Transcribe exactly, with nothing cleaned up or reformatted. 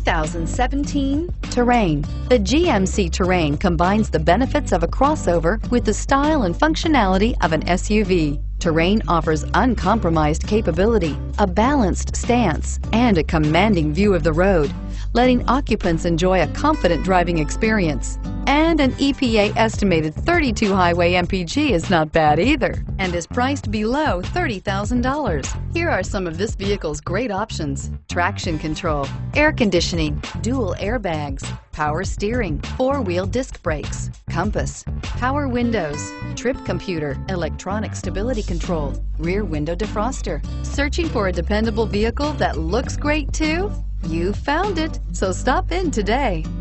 thousand seventeen Terrain. The G M C Terrain combines the benefits of a crossover with the style and functionality of an S U V. Terrain offers uncompromised capability, a balanced stance, and a commanding view of the road, letting occupants enjoy a confident driving experience. And an E P A estimated thirty-two highway M P G is not bad either, and is priced below thirty thousand dollars. Here are some of this vehicle's great options: traction control, air conditioning, dual airbags, power steering, four-wheel disc brakes, compass, power windows, trip computer, electronic stability control, rear window defroster. Searching for a dependable vehicle that looks great too? You found it, so stop in today.